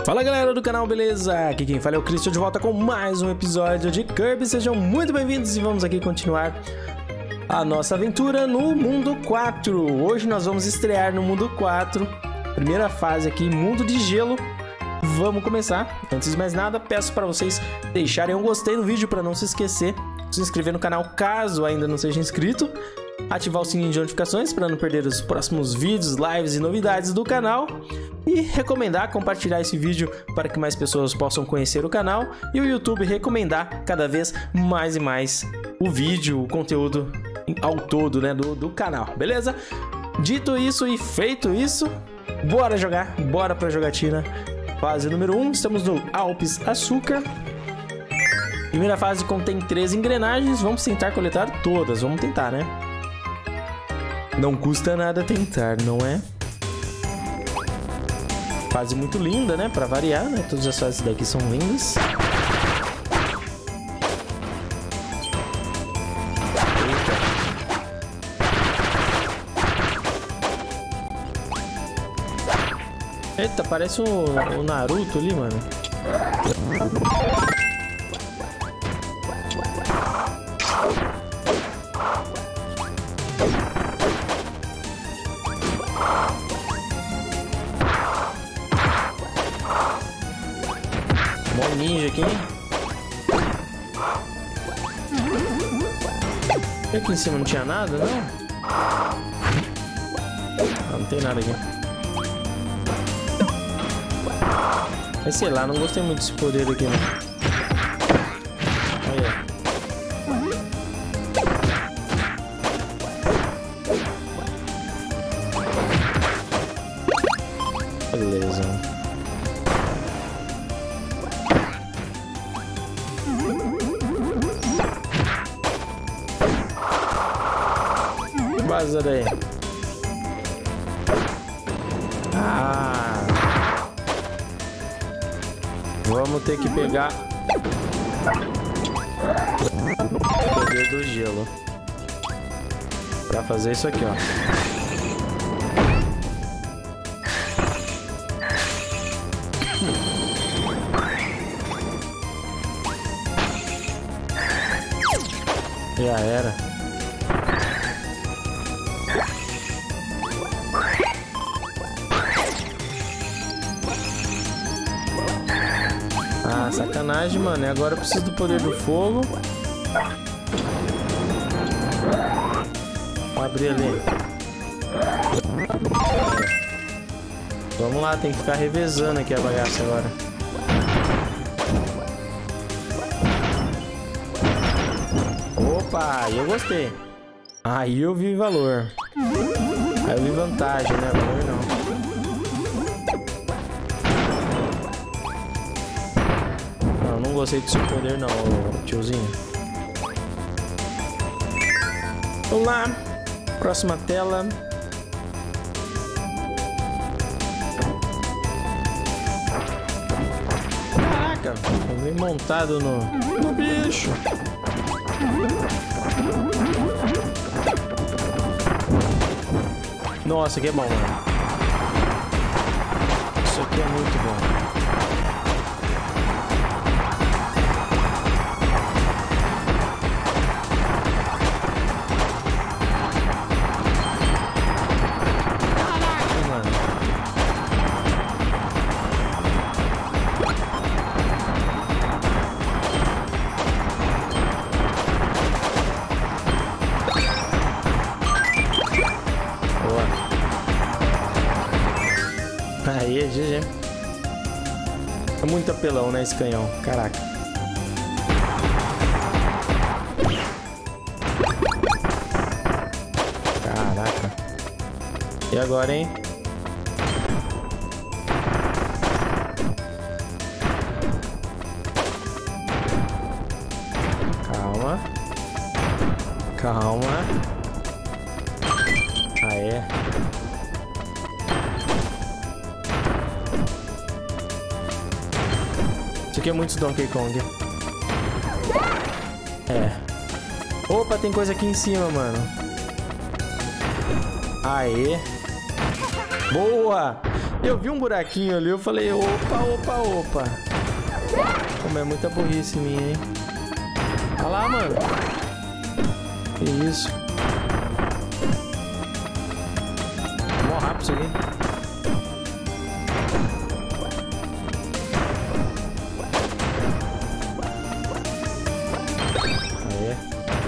Fala galera do canal, beleza? Aqui quem fala é o Christian, de volta com mais um episódio de Kirby. Sejam muito bem-vindos e vamos aqui continuar a nossa aventura no Mundo 4. Hoje nós vamos estrear no Mundo 4, primeira fase aqui, Mundo de Gelo. Vamos começar. Antes de mais nada, peço para vocês deixarem um gostei no vídeo para não se esquecer, se inscrever no canal caso ainda não seja inscrito, ativar o sininho de notificações para não perder os próximos vídeos, lives e novidades do canal, e recomendar, compartilhar esse vídeo para que mais pessoas possam conhecer o canal e o YouTube recomendar cada vez mais e mais o vídeo, o conteúdo ao todo, né, do canal, beleza? Dito isso e feito isso, bora jogar, bora pra jogatina. Fase número 1, estamos no Alpes Açúcar. Primeira fase contém 3 engrenagens, vamos tentar coletar todas, vamos tentar, né? Não custa nada tentar, não é? Fase muito linda, né? Pra variar, né? Todas as fases daqui são lindas. Eita, parece o Naruto ali, mano. Mó ninja aqui, hein? Aqui em cima não tinha nada, não? Não tem nada aqui. Mas sei lá, não gostei muito desse poder aqui, né? Olha. Beleza. Vaza daí. Vamos ter que pegar o poder do gelo pra fazer isso aqui, ó. Já era. Ah, sacanagem, mano. E agora eu preciso do poder do fogo. Vou abrir ali. Vamos lá, tem que ficar revezando aqui a bagaça agora. Opa, eu gostei. Aí eu vi valor. Aí eu vi vantagem, né? Valor não. Não gostei do seu poder não, tiozinho. Vamos lá. Próxima tela. Caraca, vem montado no bicho. Nossa, que é bom, mano. Isso aqui é muito bom. Aí, GG. É muito apelão, né, esse canhão. Caraca. Caraca. E agora, hein? Calma. Calma. Aê. Isso aqui é muito Donkey Kong. É. Opa, tem coisa aqui em cima, mano. Aê. Boa! Eu vi um buraquinho ali, eu falei, opa. Como é muita burrice minha, hein? Olha lá, mano. Que isso? Mó rápido isso aqui. Aê.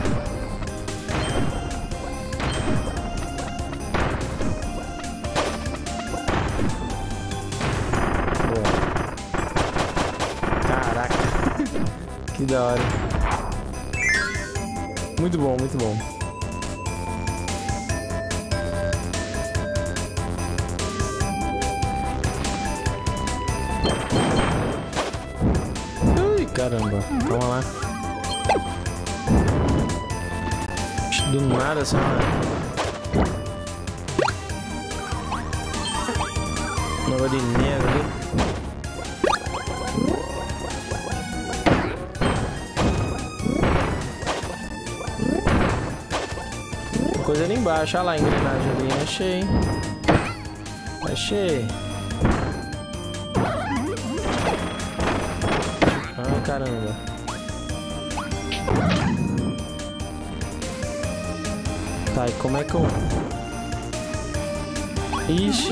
Boa. Caraca. Que da hora. Muito bom, muito bom. Ui, caramba. Calma lá. Do nada, essa nova de neve ali. Coisa ali embaixo, olha lá a engrenagem ali, achei, hein? Achei. Ai, caramba. Tá, e como é que eu... Ixi.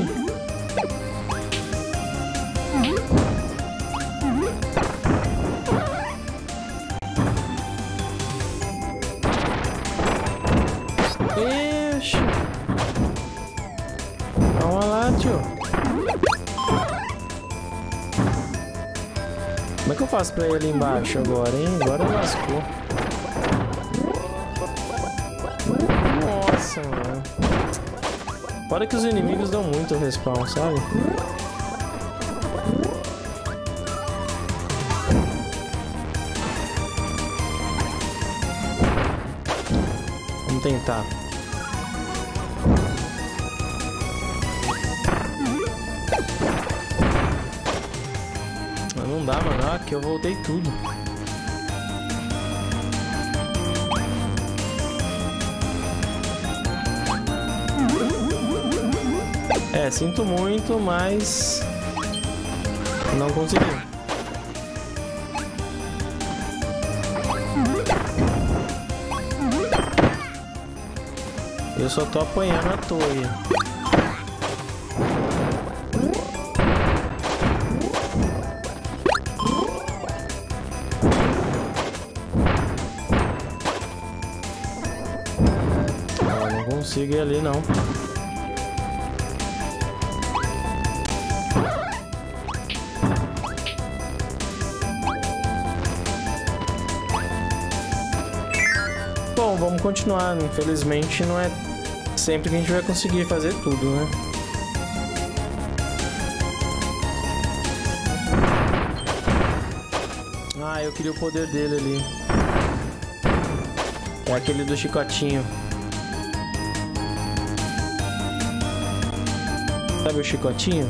Ixi. Calma lá, tio. Como é que eu faço pra ir ali embaixo agora, hein? Agora lascou. Nossa, mano. Fora que os inimigos dão muito respawn, sabe? Vamos tentar. Mas não dá, mano. Ah, aqui eu voltei tudo. É, sinto muito, mas não consegui. Eu só tô apanhando à toa. Não consigo ir ali, não. Bom, vamos continuar. Infelizmente não é sempre que a gente vai conseguir fazer tudo, né? Ah, eu queria o poder dele ali. É aquele do chicotinho. Sabe o chicotinho?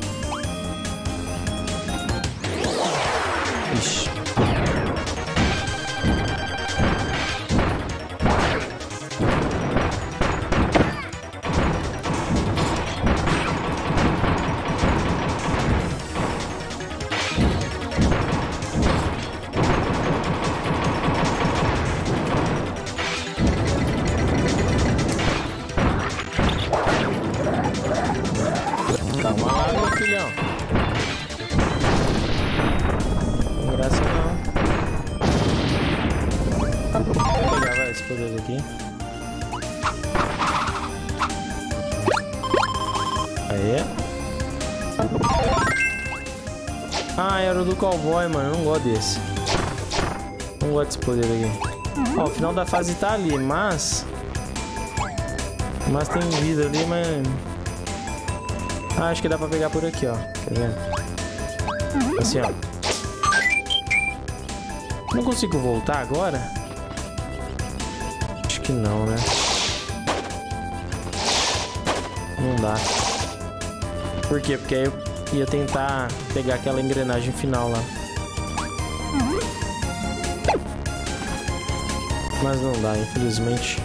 Ixi. Calma lá, meu filhão. Não tem graça não. Vou pegar esse poder aqui. Aí. Ah, era o do cowboy, mano. Eu não gosto desse. Não gosto desse poder aqui. Ó, o final da fase tá ali, mas tem vida ali, mas... Ah, acho que dá pra pegar por aqui, ó. Tá vendo? Assim, ó. Não consigo voltar agora? Acho que não, né? Não dá. Por quê? Porque aí eu ia tentar pegar aquela engrenagem final lá. Mas não dá, infelizmente.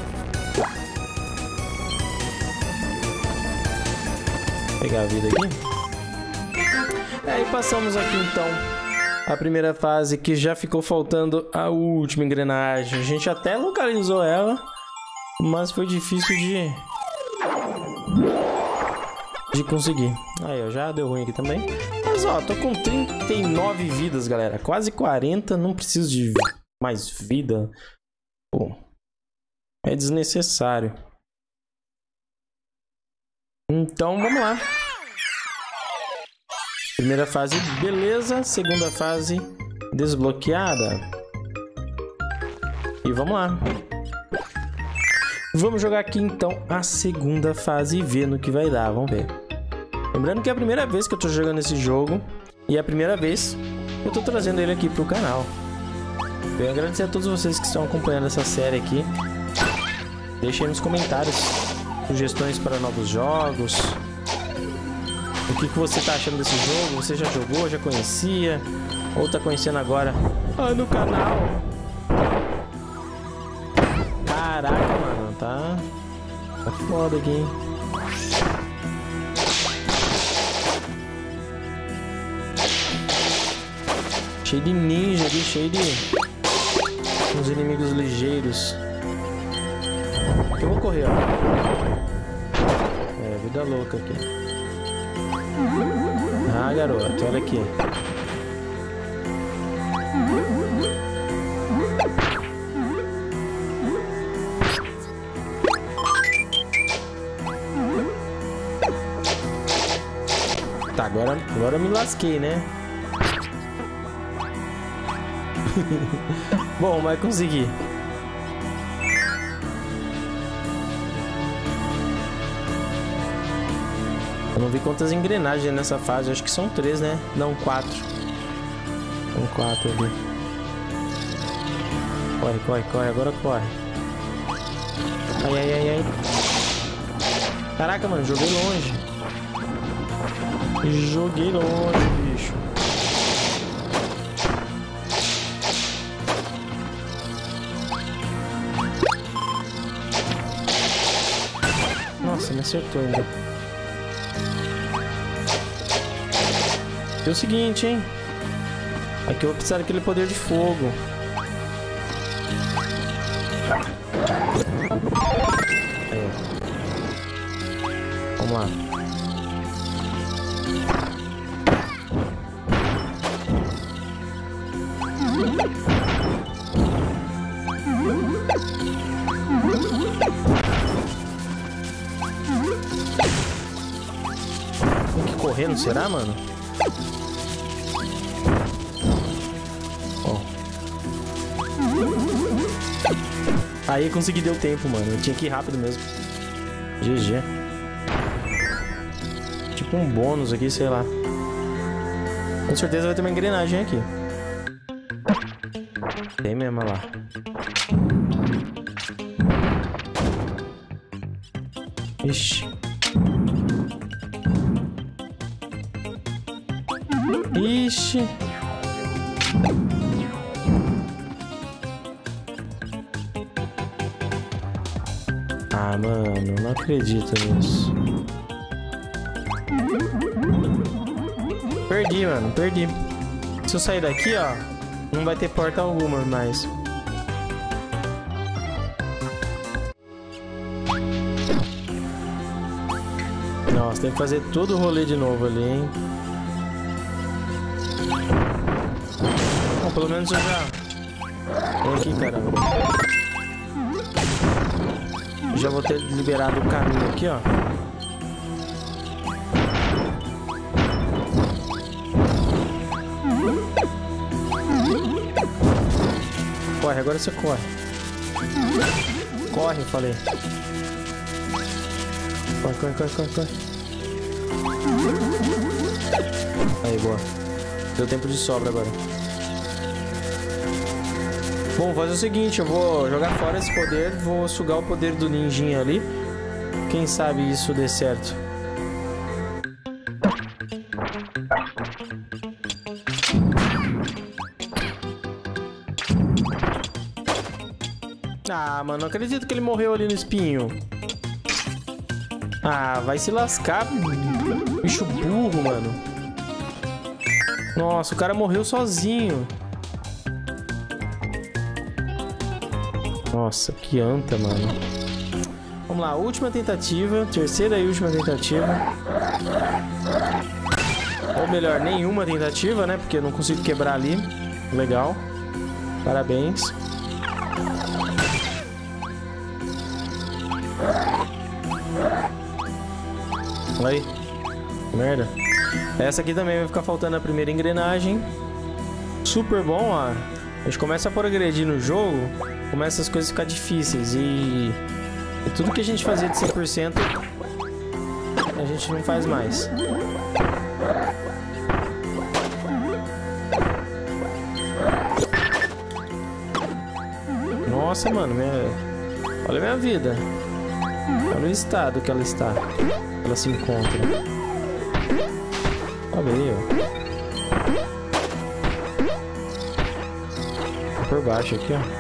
Vou pegar a vida aqui. Aí passamos aqui então a primeira fase, que já ficou faltando a última engrenagem. A gente até localizou ela, mas foi difícil de conseguir. Aí, ó, já deu ruim aqui também. Mas, ó, tô com 39 vidas, galera. Quase 40, não preciso de mais vida. Pô, é desnecessário. Então, vamos lá. Primeira fase, beleza. Segunda fase, desbloqueada. E vamos lá. Vamos jogar aqui, então, a segunda fase e ver no que vai dar. Vamos ver. Lembrando que é a primeira vez que eu tô jogando esse jogo. E é a primeira vez que eu tô trazendo ele aqui pro canal. Eu quero agradecer a todos vocês que estão acompanhando essa série aqui. Deixem aí nos comentários sugestões para novos jogos. O que você tá achando desse jogo? Você já jogou, já conhecia? Ou tá conhecendo agora no canal? Caraca, mano, tá foda aqui, hein? Cheio de ninja ali, cheio de uns inimigos ligeiros. Eu vou correr, ó. É, vida louca aqui. Ah, garoto, olha aqui. Tá, agora eu me lasquei, né? Bom, vai conseguir. Eu não vi quantas engrenagens nessa fase. Acho que são 3, né? Não, 4. São 4 ali. Corre, corre, corre. Agora corre. Ai, ai, ai, ai. Caraca, mano. Joguei longe. Joguei longe, bicho. Nossa, me acertou ainda. É o seguinte, hein? Aqui eu vou precisar daquele poder de fogo. Aí. Vamos lá. Tem que correr, não será, mano? Aí consegui, deu tempo, mano. Eu tinha que ir rápido mesmo. GG. Tipo um bônus aqui, sei lá. Com certeza vai ter uma engrenagem aqui. Tem mesmo, olha lá. Ixi. Ixi. Ah, mano, não acredito nisso. Perdi, mano, perdi. Se eu sair daqui, ó, não vai ter porta alguma mais. Nossa, tem que fazer todo o rolê de novo ali, hein? Bom, pelo menos eu já... Vem aqui, caramba. Já vou ter liberado o caminho aqui, ó. Corre, agora você corre. Corre, eu falei. Corre, corre, corre, corre, corre. Aí, boa. Deu tempo de sobra agora. Bom, vou fazer o seguinte, eu vou jogar fora esse poder, vou sugar o poder do ninjinha ali. Quem sabe isso dê certo. Ah, mano, não acredito que ele morreu ali no espinho. Ah, vai se lascar, bicho burro, mano. Nossa, o cara morreu sozinho. Nossa, que anta, mano. Vamos lá, última tentativa. Terceira e última tentativa. Ou melhor, nenhuma tentativa, né? Porque eu não consigo quebrar ali. Legal. Parabéns. Olha aí. Merda. Essa aqui também vai ficar faltando a primeira engrenagem. Super bom, ó. A gente começa a progredir no jogo, começa as coisas a ficar difíceis. E tudo que a gente fazia de 100%, a gente não faz mais. Nossa, mano. Olha a minha vida. Olha o estado que ela está. Ela se encontra. Olha aí, ó. Por baixo aqui, ó.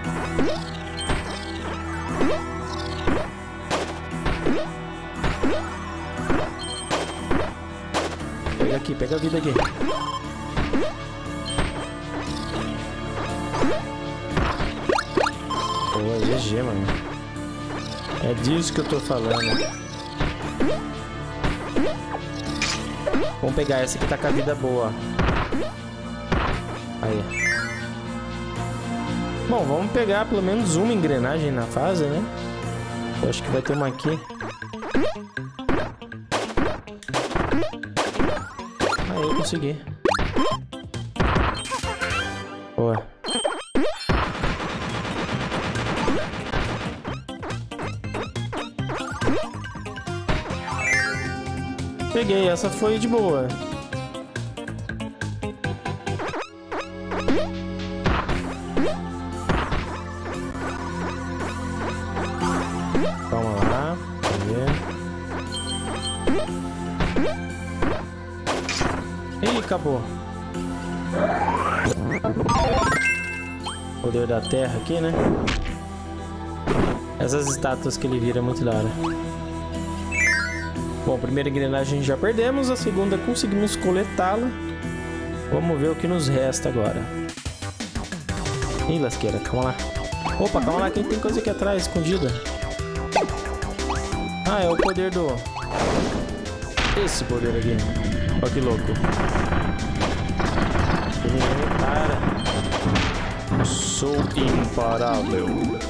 Pega aqui, pega a vida aqui. Pô, GG, mano. É disso que eu tô falando. Vamos pegar essa que tá com a vida boa. Aí. Bom, vamos pegar pelo menos uma engrenagem na fase, né? Eu acho que vai ter uma aqui. Aí, eu consegui. Boa. Peguei, essa foi de boa. Calma lá. Ih, acabou. Poder da terra aqui, né? Essas estátuas que ele vira é muito da hora. Bom, a primeira engrenagem já perdemos, a segunda conseguimos coletá-la. Vamos ver o que nos resta agora. Ih, lasqueira, calma lá. Opa, calma lá, que tem coisa aqui atrás, escondida. Ah, é o poder do... Esse poder aqui. Olha que louco. Para. Sou imparável.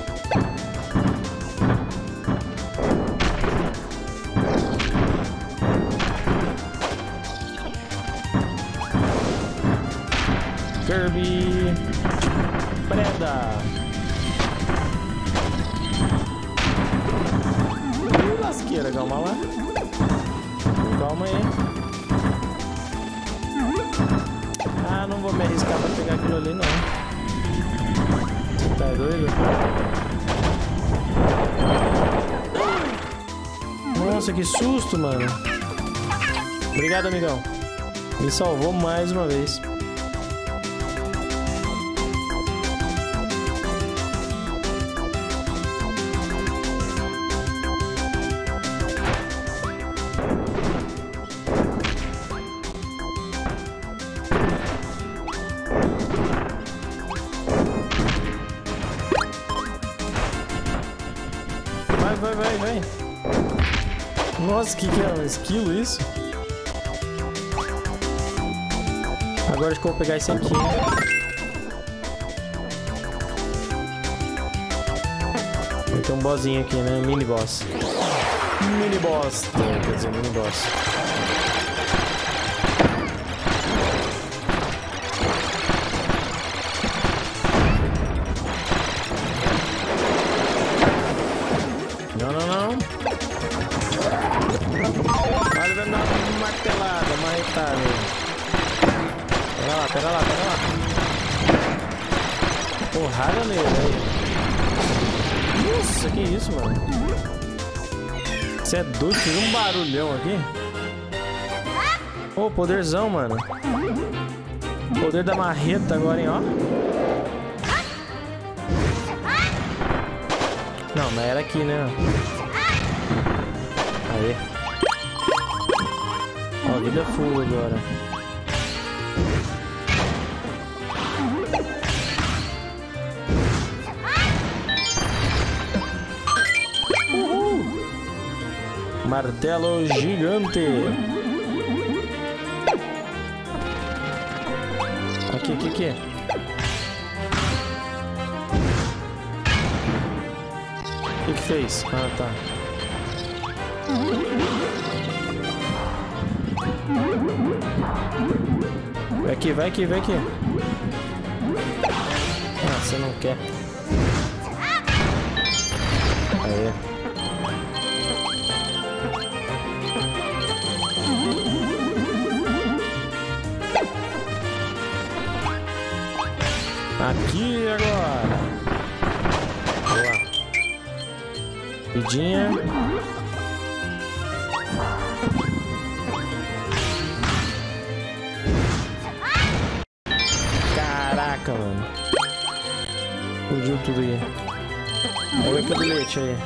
Kirby Preda. Lasqueira, calma lá. Calma aí. Ah, não vou me arriscar pra pegar aquilo ali, não. Você tá doido? Nossa, que susto, mano. Obrigado, amigão. Me salvou mais uma vez. Vai. Nossa, que é? Um esquilo isso? Agora acho que eu vou pegar esse aqui. Vai ter um bossinho aqui, né? Mini boss. Mini boss. Quer dizer, mini boss. Não. Vai dar uma martelada, marretada. Pega lá. Porrada nele aí. Nossa, que isso, mano? Você é doido? Fez um barulhão aqui. Ô, poderzão, mano. Poder da marreta agora, hein, ó. Não, mas era aqui, né? Aí. Ó, vida full agora. Martelo gigante. Aqui. O que fez? Ah, tá. Vai aqui. Ah, você não quer. Aê. Aqui agora. Boa. Vidinha. Caraca, mano. Explodiu tudo aí. Olha o bilhete aí.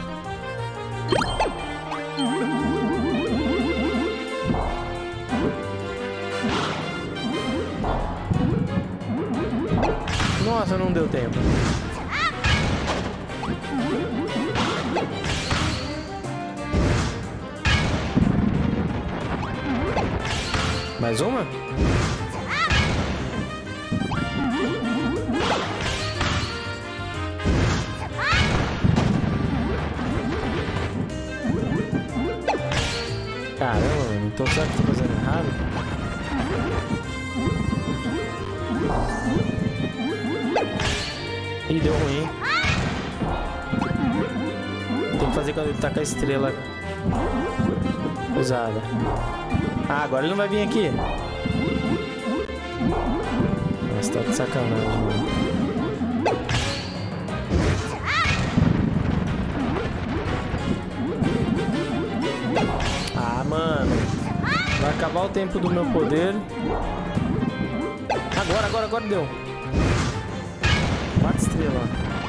Nossa, não deu tempo. Mais uma? Caramba, mano. Então será que eu tô fazendo errado? Ih, deu ruim. Tem que fazer quando ele tá com a estrela usada. Ah, agora ele não vai vir aqui. Mas tá de sacanagem, mano. Ah, mano. Vai acabar o tempo do meu poder. Agora deu. 4 estrelas.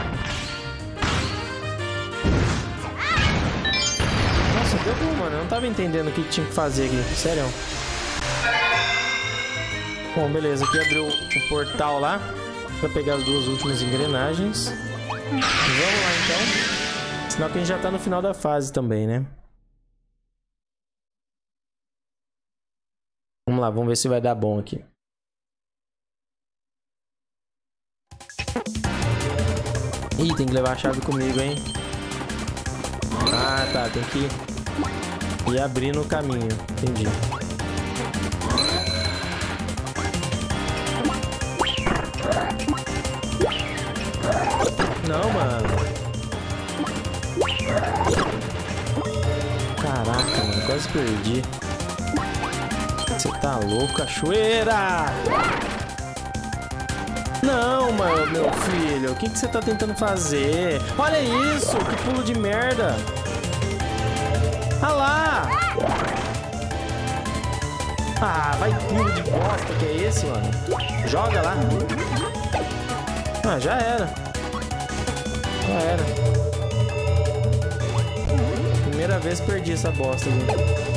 Nossa, deu bom, mano. Eu não tava entendendo o que tinha que fazer aqui. Sério. Bom, beleza. Aqui abriu o portal lá pra pegar as 2 últimas engrenagens. Vamos lá, então. Sinal que a gente já tá no final da fase também, né? Vamos lá, vamos ver se vai dar bom aqui. Ih, tem que levar a chave comigo, hein? Ah, tá. Tem que ir abrindo o caminho. Entendi. Não, mano. Caraca, mano. Quase perdi. Você tá louco, cachoeira? Não, mano, meu filho. O que você tá tentando fazer? Olha isso, que pulo de merda. Ah lá. Ah, vai pulo de bosta que é esse, mano? Joga lá. Ah, já era. Primeira vez perdi essa bosta aqui.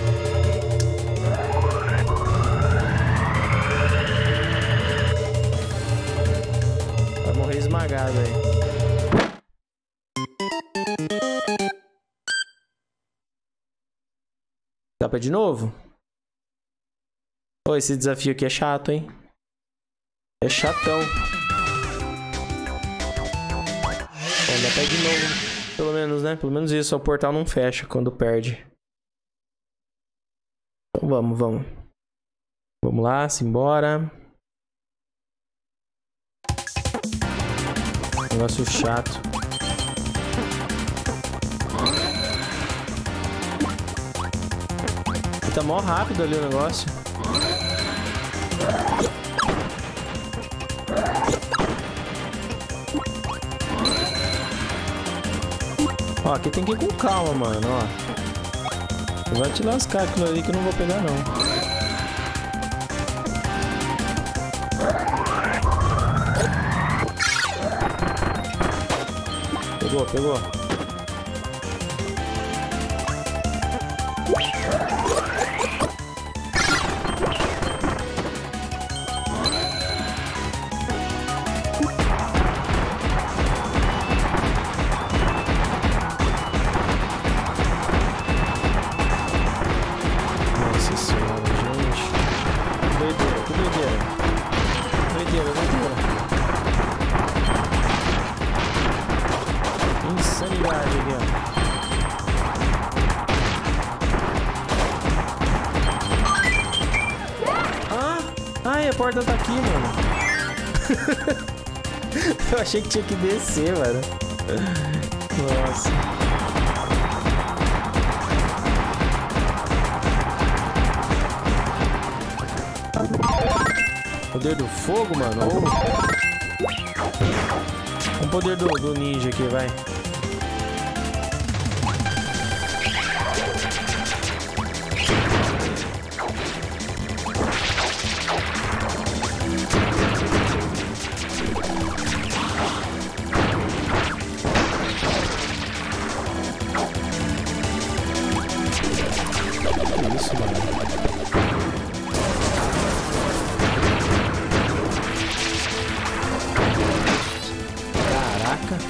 Morrer esmagado aí. Dá pra de novo? Pô, esse desafio aqui é chato, hein? É chatão. Bom, dá pra ir de novo. Pelo menos, né? Pelo menos isso. O portal não fecha quando perde. Então vamos. Vamos lá, simbora. Negócio chato. Tá mó rápido ali o negócio. Ó, aqui tem que ir com calma, mano, ó. Vai te lascar aquilo ali que eu não vou pegar, não. Pegou. porta tá aqui, mano? Eu achei que tinha que descer, mano. Nossa. Poder do fogo, mano. Vamos poder do ninja aqui, vai. Que isso, mano? Caraca.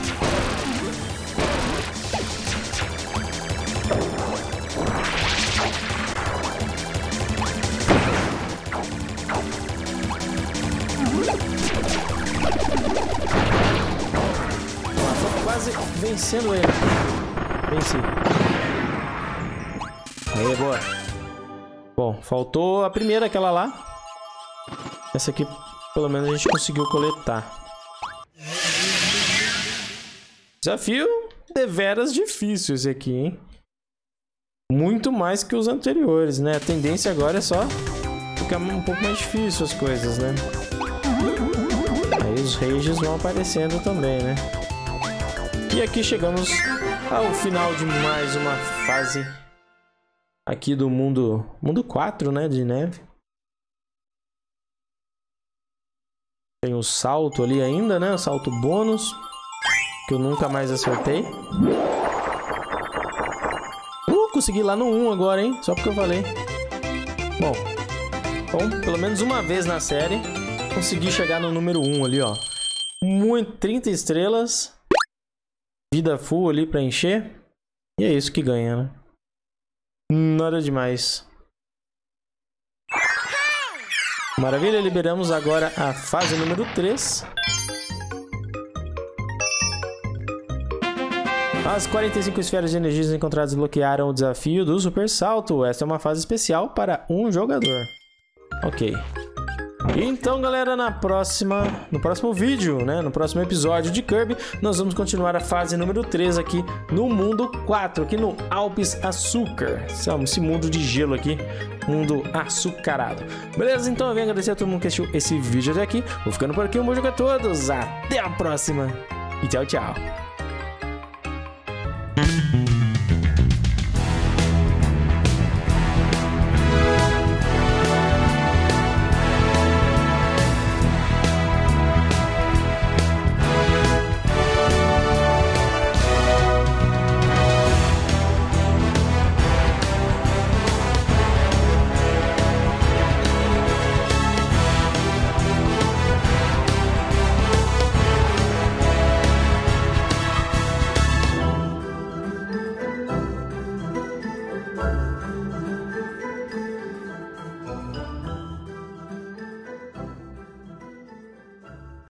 Tô quase vencendo ele. Venci. Aí, boa. Bom, faltou a primeira, aquela lá. Essa aqui, pelo menos, a gente conseguiu coletar. Desafio deveras difícil esse aqui, hein? Muito mais que os anteriores, né? A tendência agora é só ficar um pouco mais difícil as coisas, né? Aí os rages vão aparecendo também, né? E aqui chegamos ao final de mais uma fase aqui do mundo 4, né? De neve. Tem o salto ali ainda, né? O salto bônus. Que eu nunca mais acertei. Consegui lá no 1 agora, hein? Só porque eu falei. Bom, pelo menos uma vez na série consegui chegar no número 1 ali, ó. 30 estrelas. Vida full ali pra encher. E é isso que ganha, né? Nada demais. Maravilha, liberamos agora a fase número 3. As 45 esferas de energias encontradas desbloquearam o desafio do Super Salto. Esta é uma fase especial para um jogador. Ok. Então, galera, no próximo vídeo, né, no próximo episódio de Kirby, nós vamos continuar a fase número 3 aqui no mundo 4, aqui no Alpes Açúcar. Esse mundo de gelo aqui, mundo açucarado. Beleza? Então eu venho agradecer a todo mundo que assistiu esse vídeo até aqui. Vou ficando por aqui, um bom jogo a todos. Até a próxima e tchau, tchau.